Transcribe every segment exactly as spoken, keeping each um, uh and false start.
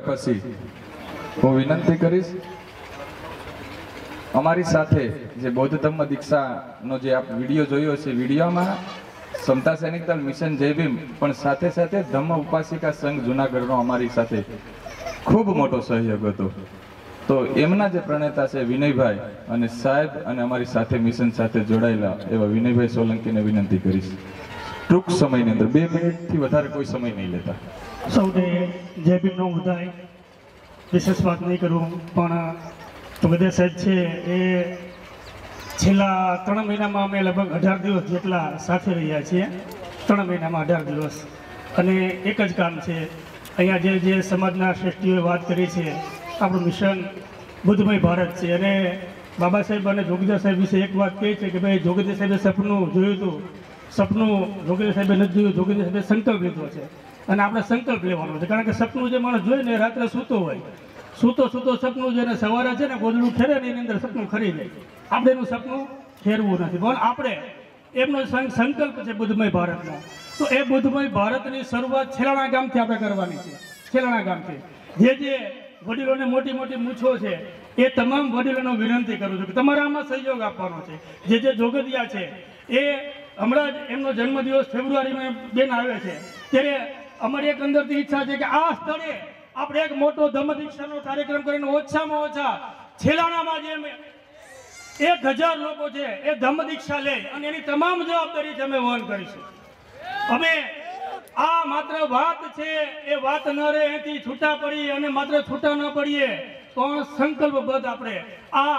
પછી હું વિનંતી કરીશ અમારી સાથે જે બૌદ્ધ ધમ્મ દીક્ષાનો જે આપ વિડીયો જોયો છે, વિડીયોમાં સમતા સૈનિક દળ મિશન જય ભીમ પણ સાથે સાથે ધમ્મ ઉપાસિકા સંઘ જુનાગઢનો અમારી સાથે ખૂબ મોટો સહયોગ હતો. તો એમના જે પ્રણેતા છે વિનયભાઈ અને સાહેબ અને અમારી સાથે મિશન સાથે જોડાયેલા એવા વિનયભાઈ સોલંકીને વિનંતી કરીશ ટૂંક સમયની અંદર, બે મિનિટથી વધારે કોઈ સમય નહીં લેતા. સૌને જય ભીમનો બધાય વિશેષ વાત નહીં કરું, પણ બધા સાહેબ છે એ છેલ્લા ત્રણ મહિનામાં અમે લગભગ અઢાર દિવસ જેટલા સાથે રહ્યા છીએ. ત્રણ મહિનામાં અઢાર દિવસ અને એક જ કામ છે. અહીંયા જે જે સમાજના શ્રેષ્ઠીઓએ વાત કરી છે, આપણું મિશન બુદ્ધમય ભારત છે. અને બાબા સાહેબ અને જોગીદાસ સાહેબ વિશે એક વાત કહે છે કે ભાઈ જોગીદાસ સાહેબે સપનું જોયું હતું, સપનું જોગીદાસ સાહેબે નથી જોયું, જોગીદાસ સાહેબે સંકલ્પ લીધો છે અને આપણે સંકલ્પ લેવાનો છે. કારણ કે સપનું જે માણસ જોઈ ને રાત્રે સૂતો હોય, સૂતો સૂતો સપનું જોઈને સવારે છે ને ગોદડું ખેરે ને એની અંદર સપનું ખરી જાય. આપણે એનું સપનું ખેરવું નથી, પણ આપણે એમનો સંકલ્પ છે બુદ્ધમય ભારતનો. તો એ બુદ્ધમય ભારતની શરૂઆત છેલાણા ગામથી આપણે કરવાની છે. છેલાણા ગામથી જે જે વડીલોને મોટી મોટી મૂછો છે એ તમામ વડીલોનો વિનંતી કરું છું કે તમારે આમાં સહયોગ આપવાનો છે. જે જે જોગદિયા છે એ હમણાં જ એમનો જન્મદિવસ ફેબ્રુઆરીમાં બેન આવે છે, ત્યારે અમારી એક અંદરથી ઈચ્છા છે કે આ સ્થળે આપણે એક મોટો ધમ્મ દીક્ષાનો કાર્યક્રમ કરીને ઓછામાં ઓછા છેલાણામાં જે એક હજાર લોકો છે એ ધમ્મ દીક્ષા લે અને એની તમામ જવાબદારી અમે વહન કરીશું. અમે આ માત્ર વાત છે એ વાત ન રહે એથી છૂટા પડી અને માત્ર છૂટા ન પડીએ પણ સંકલ્પબદ્ધ આપણે આ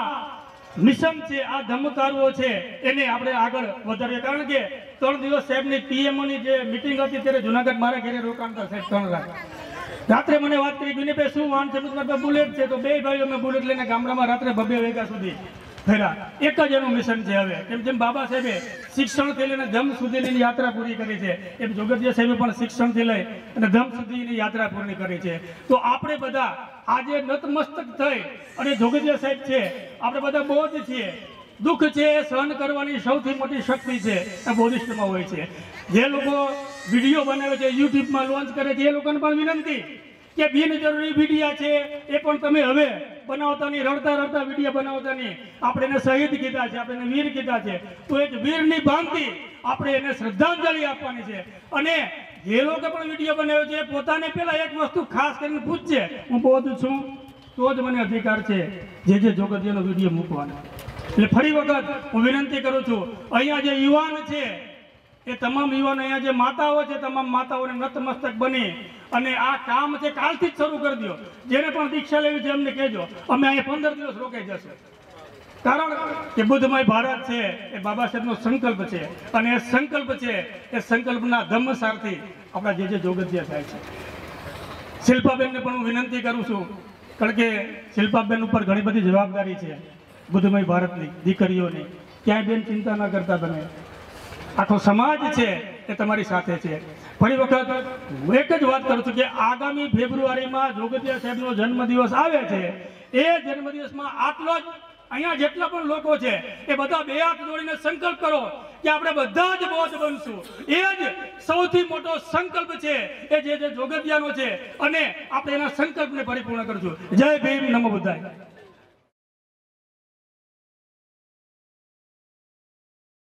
મિશન છે, આ ધમ્મકારવો છે એને આપણે આગળ વધારીએ. કારણ કે ત્રણ દિવસ સાહેબની પીએમઓની જે મિટિંગ હતી ત્યારે જુનાગઢ મારા ઘરે રોકાણતા સાહેબ ત્રણ લાખ રાત્રે મને વાત કરી વિનયભાઈ શું વાન છે, મારા બુલેટ છે. તો બે ભાઈઓ અમે બુલેટ લઈને ગામડામાં રાત્રે બબે વાગ્યા સુધી ફેરા. એક જ એનું મિશન છે. હવે કેમ જેમ બાબા સાહેબે શિક્ષણથી લઈને ધમ સુધીની યાત્રા પૂરી કરી છે, એમ જોગદિયા સાહેબે પણ શિક્ષણથી લઈ અને ધમ સુધીની યાત્રા પૂરી કરી છે. તો આપણે બધા આજે નતમસ્તક થઈ અને જોગદિયા સાહેબ છે, આપણે બધા બોધ છીએ. દુઃખ છે એ સહન કરવાની સૌથી મોટી શક્તિ છે એ બોધિષ્ટમાં હોય છે. જે લોકો વિડીયો બનાવે છે, યુટ્યુબમાં લોન્ચ કરે છે, એ લોકોને પણ વિનંતી કે બિનજરૂરી વિડીયા છે એ પણ તમે હવે બનાવતા નહીં, રડતા રડતા વિડીયો બનાવતા નહીં. આપણે એને શહીદ કીધા છે, આપણે એને વીર કીધા છે, તો એક વીરની ભાંતિ આપણે એને શ્રદ્ધાંજલિ આપવાની છે. અને જે લોકો પણ વિડીયો બનાવે છે પોતાને પહેલા એક વસ્તુ ખાસ કરીને પૂછશે, હું બોધ છું તો જ મને અધિકાર છે જે જે જોગદિયાનો વિડીયો મૂકવાનો. એટલે ફરી વખત હું વિનંતી કરું છું, અહીંયા જે યુવાન છે એ તમામ યુવાનો, અહીંયા જે માતાઓ છે તમામ માતાઓને નતમસ્તક બની અને આ કામ છે કાલથી જ શરૂ કરી દો. જેને પણ દીક્ષા લેવી છે એમને કહેજો, અમે અહીંયા પંદર દિવસ રોકાઈ જશે. કારણ કે બુદ્ધમય ભારત છે એ બાબા સાહેબનો સંકલ્પ છે અને એ સંકલ્પ છે એ સંકલ્પના ધમ્મસારથી આપણા જે જે જોગદિયા થાય છે. શિલ્પાબેનને પણ હું વિનંતી કરું છું, કારણ કે શિલ્પાબેન ઉપર ઘણી બધી જવાબદારી છે બુદ્ધમય ભારતની દીકરીઓની. ક્યાંય બેન ચિંતા ન કરતા, તમે આખો સમાજ છે એ તમારી સાથે છે. ફરી વખત હું એક જ વાત કરું છું કે આગામી ફેબ્રુઆરીમાં જોગદિયા સાહેબનો જન્મદિવસ આવે છે. એ જન્મદિવસમાં આટલો જ અહીંયા જેટલા પણ લોકો છે એ બધા બે હાથ જોડીને સંકલ્પ કરો કે આપણે બધા જ બોધ બનશું. એ જ સૌથી મોટો સંકલ્પ છે એ જે જે જોગદિયાનો છે અને આપણે એના સંકલ્પને પરિપૂર્ણ કરશું. જય ભીમ, નમો બુદ્ધાય.